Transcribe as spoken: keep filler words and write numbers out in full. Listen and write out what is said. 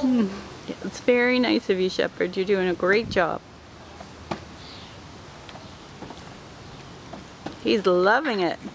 Hmm. It's very nice of you, Shepard. You're doing a great job. He's loving it.